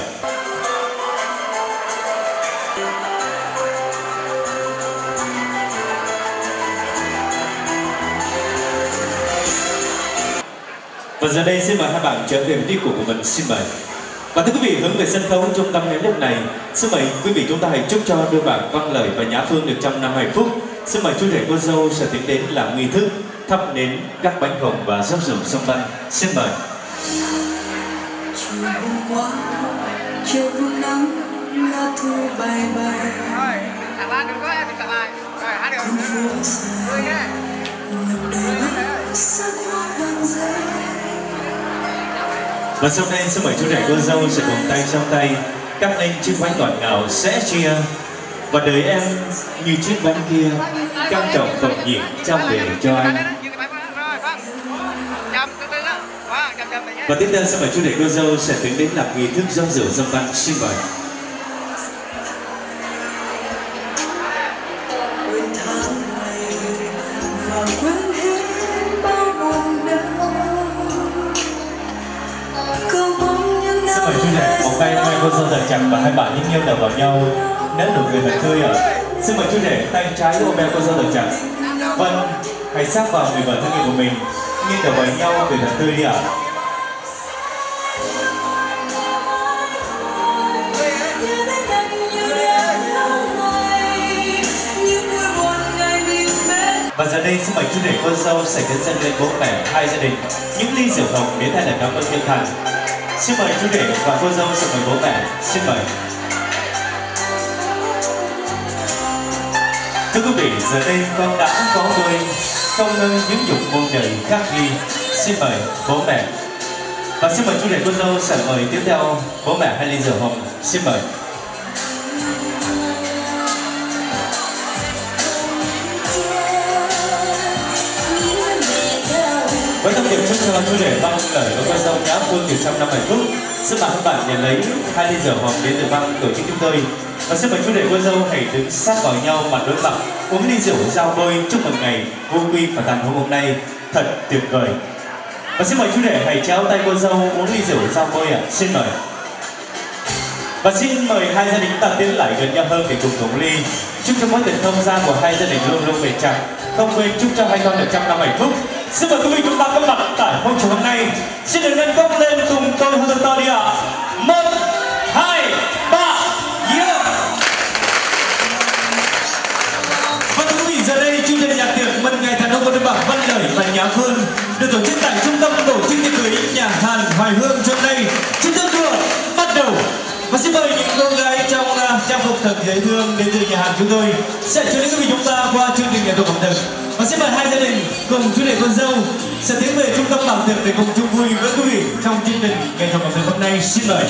Và giờ đây xin mời hai bạn trở về với đi của mình. Xin mời. Và thưa quý vị, hướng về sân khấu trung tâm ngay lúc này, xin mời quý vị chúng ta hãy chúc cho đôi bạn Văn Lợi và Nhã Phương được trăm năm hạnh phúc. Xin mời chú rể cô dâu sẽ tiến đến làm nghi thức thắp nến, các bánh hồng và rót rượu sông Văn. Xin mời. Chiều hôm qua, chiều buồn nắng, lá thu bay bay. Con phố dài, ngập đầy mắt, sắc hoa vàng rơi. Và sau đây xin mời chú rể cô dâu sẽ cùng tay trong tay cắt lên chiếc bánh ngọt ngào sẽ chia và đời em như chiếc bánh kia trang trọng phật nhiệt trao về cho anh. Và tiếp theo xin mời chú rể cô dâu sẽ tiến đến làm nghi thức rót rượu dâng văn. Xin mời. Xin mời chú rể một tay hai cô dâu thật chặt và hai bạn nhích nhêu đầu vào nhau nét nụ cười thật tươi ạ. Xin mời chú rể tay trái ôm eo cô dâu thật chặt. Vâng, hãy sát vào người vợ thân yêu của mình, nhìn đầu vào nhau cười thật tươi đi ạ. Và giờ đây xin mời chú rể cô dâu sẽ tiến dâng lên bố mẹ hai gia đình những ly rượu hồng để thay lời cảm ơn chân thành. Xin mời chú rể và cô dâu sẽ mời bố mẹ. Xin mời. Thưa quý vị, giờ đây con đã có đôi không ngơi những dục muôn đời khắc ghi. Xin mời bố mẹ. Và xin mời chú rể cô dâu sẽ mời tiếp theo bố mẹ hai ly rượu hồng. Xin mời. Với thông điệp chúc cho chú rể Văn Lợi và cô dâu Nhã Phương được trăm năm hạnh phúc, xin mời các bạn nhận lấy hai ly rượu hồng đến từ ban tổ chức chúng tôi. Và xin mời chú rể cô dâu hãy đứng sát vào nhau mặt đối mặt, uống ly rượu giao bôi chúc mừng ngày vô quy và tàn hôm nay thật tuyệt vời. Và xin mời chú rể hãy chéo tay cô dâu uống ly rượu giao bôi ạ. Xin mời. Và xin mời hai gia đình ta tiến lại gần nhau hơn để cùng uống ly. Chúc cho mối tình thông gia của hai gia đình luôn luôn bền chặt. Không quên chúc cho hai con được trăm năm hạnh phúc. Xin mời quý vị chúng ta có mặt tại hôm chiều hôm nay. Xin được nâng cốc lên cùng tôi hơn to đi ạ. 1, 2, 3, yeah. Và thưa quý vị, giờ đây chương trình nhạc tiệc mừng ngày thành hôn của đôi bạn Văn Lợi và Nhã Phương được tổ chức tại trung tâm tổ chức tiệc cưới nhà hàng Hoài Hương trong đây. Chúng ta vừa bắt đầu. Và xin mời những cô gái trong trang phục thật dễ thương đến từ nhà hàng chúng tôi sẽ cho đến quý vị chúng ta qua chương trình nghệ thuật ẩm thực. Và xin mời hai gia đình cùng chú rể con dâu sẽ tiến về trung tâm ẩm thực để cùng chung vui với quý vị trong chương trình nghệ thuật ẩm thực hôm nay. Xin mời.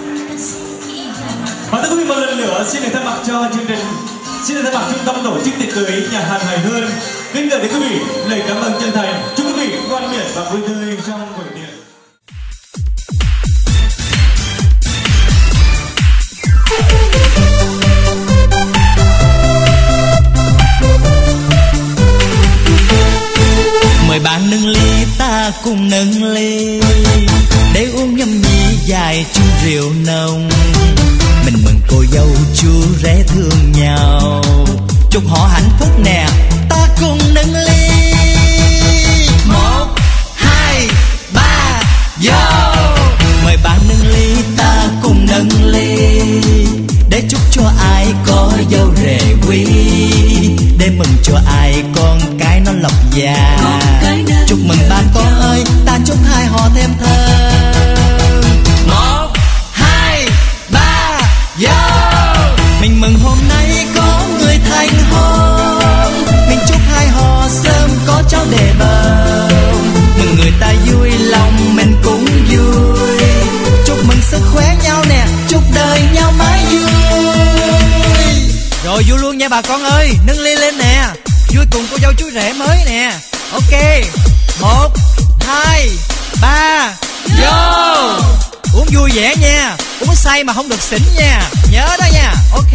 Và thưa quý vị, một lần nữa xin được thay mặt cho chương trình, xin được thay mặt trung tâm tổ chức tiệc cưới nhà hàng Hoài Hương kính gửi đến quý vị lời cảm ơn chân thành. Chúc quý vị ngoan miệng và vui tươi trong buổi tiệc. Mời bạn nâng ly, ta cùng nâng ly để uống nhâm nhi dài chung rượu nồng. Mình mừng cô dâu chú rể thương nhau, chúc họ hạnh phúc nè, ta cùng nâng ly. 1, 2 già. Chúc mừng bà con ơi, ta chúc hai họ thêm thơm. 1, 2, 3, yo. Mình mừng hôm nay có người thành hôn, mình chúc hai họ sớm có cháu để bầu. Mừng người ta vui lòng mình cũng vui, chúc mừng sức khỏe nhau nè, chúc đời nhau mãi vui. Rồi vui luôn nha bà con ơi, nâng ly lên nè, vui cùng cô dâu chú rể mới nè. Ok, 1, 2, 3, vô. Uống vui vẻ nha, uống say mà không được xỉn nha, nhớ đó nha. Ok.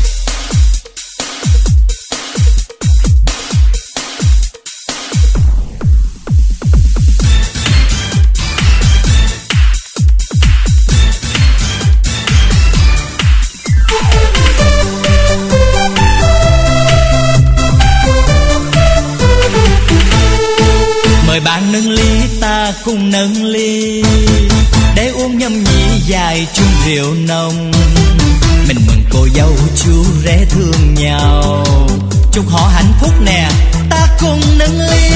Mời bạn nâng ly, ta cùng nâng ly, để uống nhâm nhi dài chung rượu nồng. Mình mừng cô dâu chú rể thương nhau, chúc họ hạnh phúc nè, ta cùng nâng ly.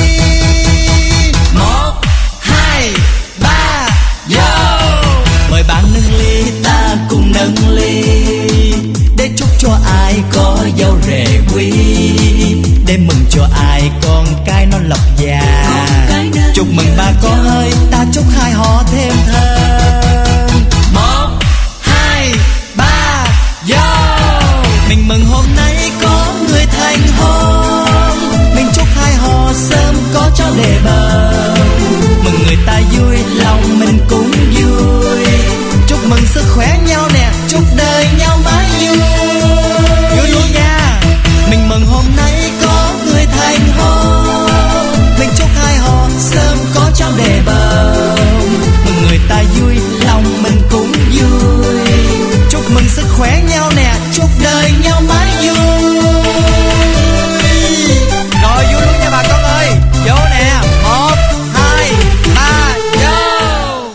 1, 2, 3, yo. Mời bạn nâng ly, ta cùng nâng ly, để chúc cho ai có dâu rể quý, để mừng cho ai con cái nó lộc già. Chúc mừng bà con ơi, ta chúc hai họ thêm thơm. 1, 2, 3, yo. Mình mừng hôm nay có người thành hôn, mình chúc hai họ sớm có cháu để bầu. Mừng người ta vui lòng mình cũng vui, chúc mừng sức khỏe nhau nè, chúc đời nhau mãi vui. Vui luôn nha. Mình mừng hôm nay có người thành hôn, mình chúc hai họ sớm có cháu để bầu. Mừng người ta vui lòng mình cũng vui, chúc mừng sức khỏe nhau nè, chúc đời nhau mãi vui. Rồi vui luôn nha bà con ơi, vô nè. 1, 2, 3, vô.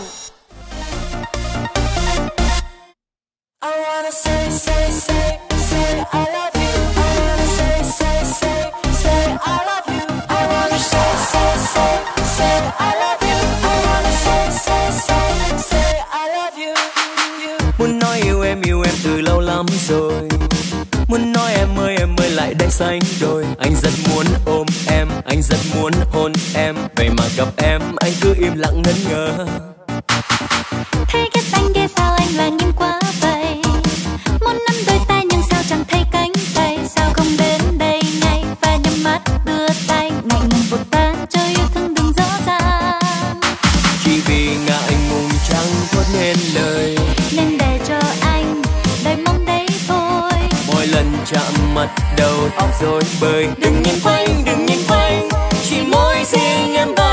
I wanna say I love you. I wanna say I love you. I wanna say I love you. I wanna say I love you. Muốn nói yêu em từ lâu lắm rồi, muốn nói em ơi lại đây sánh đôi. Anh rất muốn ôm em, anh rất muốn hôn em, vậy mà gặp em anh cứ im lặng ngẩn ngơ. Thấy cái xanh kia sao anh lại nghiêm quá vậy? Muốn nắm đôi tay nhưng sao chẳng thấy cánh tay, sao không đến đây ngay và nhắm mắt đưa tay ngại ngùng vụt tan cho yêu thương đừng rõ ràng. Chỉ vì ngại ngùng chẳng thốt nên lời, Nên để cho anh đời mong đấy thôi. mỗi lần chạm mặt đầu óc rối bời. Đừng nhìn quanh, đừng nhìn quanh, chỉ mỗi riêng em và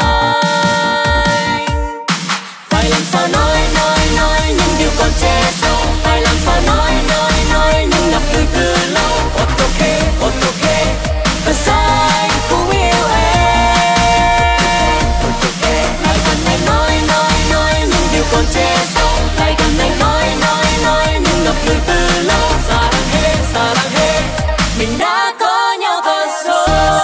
anh. Phải làm sao nói những điều còn che giấu, phải làm sao nói những ngập ngừng từ lâu. Ok, và sao anh cũng yêu em. Lại gần anh nói những điều còn che giấu, lại gần anh nói những ngập ngừng từ lâu. 사랑해, mình đã có nhau thật rồi.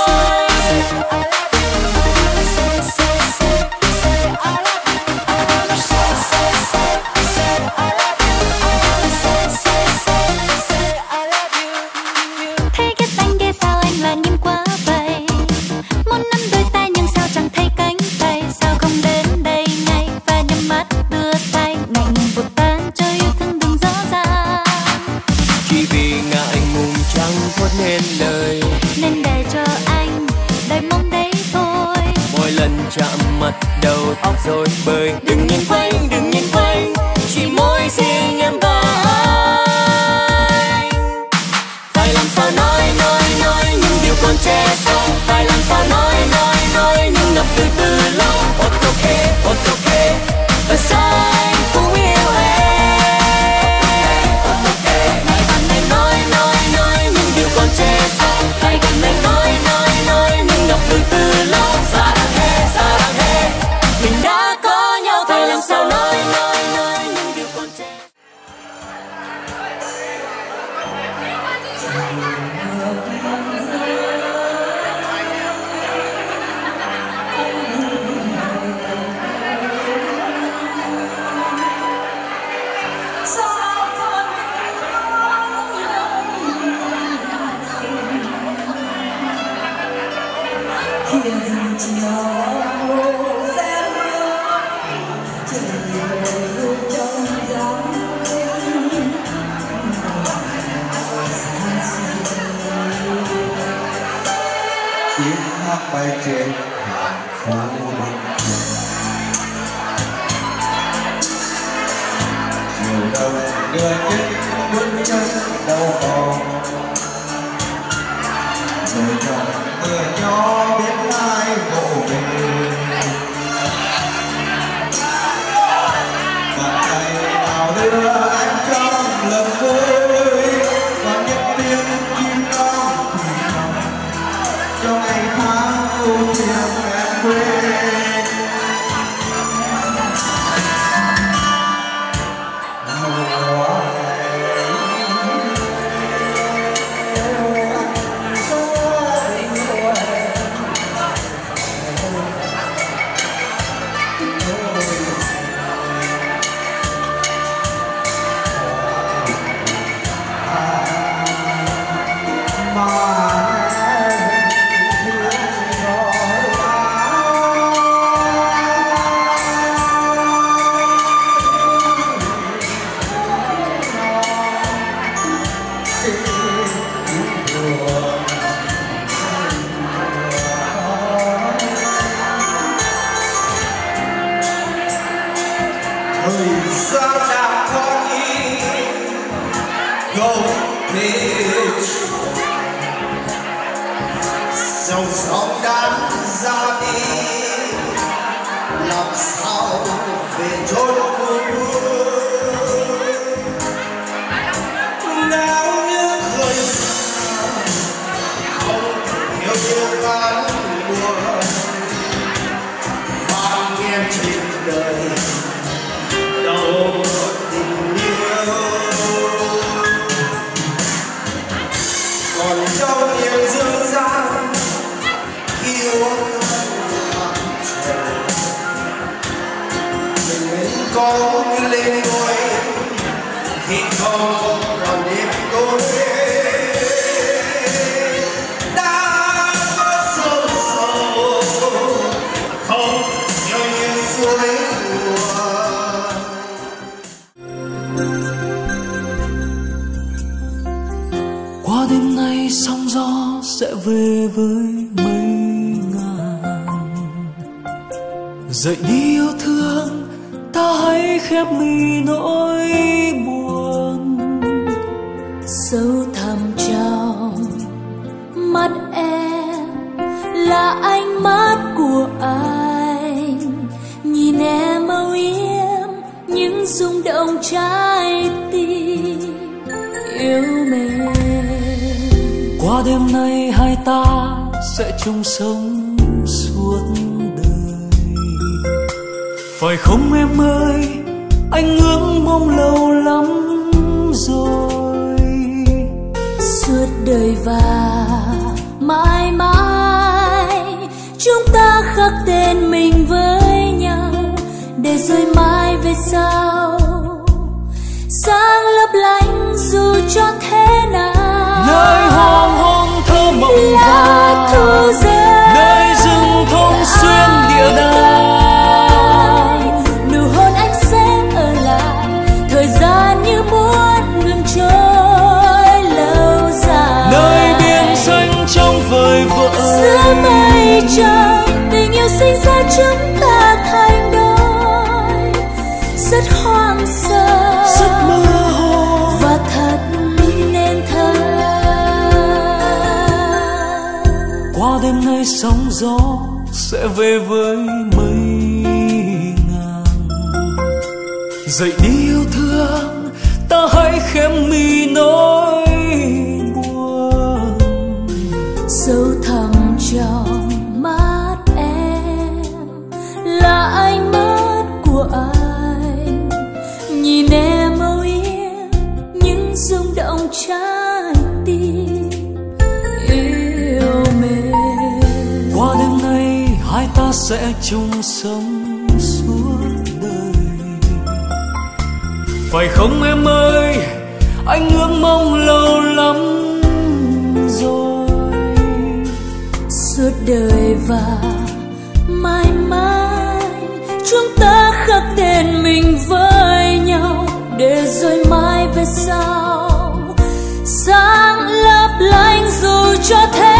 Thấy cái xanh kia sao anh lại nghiêm quá vậy? Muốn nắm đôi tay nhưng sao chẳng thấy cánh tay, sao không đến đây ngay và nhắm mắt đưa tay ngại ngùng vụt tan cho yêu thương đừng rõ ràng. Chỉ vì ngại ngùng chẳng thốt nên lời, Nên để cho anh đời mong đấy thôi. mỗi lần chạm mặt đầu óc rối bời. Đừng nhìn quanh, chỉ mỗi riêng em và anh. Phải làm sao nói những điều còn che giấu, phải làm sao nói những ngập từ từ lâu. Ok, và sao anh cũng yêu em. Lại gần anh nói những điều còn che giấu, lại gần anh nói những ngập từ lâu. Sarange, mình đã có nhau, phải làm sao nói tiếng hát bay trên hàng phố nhiều đâu người chết bước chân đau khổ rồi trong mưa gió biết ai vỗ về bàn tay nào đưa anh trong lần vui và những tiếng chim non cho ngày tháng ưu phiền em quên dòng sóng đã ra đi làm sao về chốn vui náo nước khơi không hiểu yêu ngắn buồn mang nghe trên đời đâu tình yêu còn trong niềm dương gian có lên ngôi thì không còn đêm tối đã có sâu sâu không nhớ như suối qua đêm nay sóng gió sẽ về với mây ngàn dậy đi yêu thương ta hãy khép mi nỗi buồn sâu thẳm trong mắt em là ánh mắt của anh nhìn em âu yếm những rung động trái tim yêu mến qua đêm nay hai ta sẽ chung sống suốt phải không em ơi anh ước mong lâu lắm rồi suốt đời và mãi mãi chúng ta khắc tên mình với nhau để rồi mai về sau sáng lấp lánh dù cho thế nào nơi hoàng hôn thơ mộng lá thu rơi nơi rừng thông xuyên địa đàng thời gian như muốn ngừng trôi lâu dài nơi biển xanh trong vời vợi giữa mây trắng tình yêu sinh ra chúng ta thành đôi rất hoang sơ rất mơ hồ và thật nên thơ qua đêm nay sóng gió sẽ về với mây dậy đi yêu thương ta hãy khép mi nỗi buồn sâu thẳm trong mắt em là ánh mắt của anh nhìn em âu yếm những rung động trái tim yêu mến qua đêm nay hai ta sẽ chung sống phải không em ơi anh ước mong lâu lắm rồi suốt đời và mãi mãi chúng ta khắc tên mình với nhau, để rồi mai về sau sáng lấp lánh dù cho thế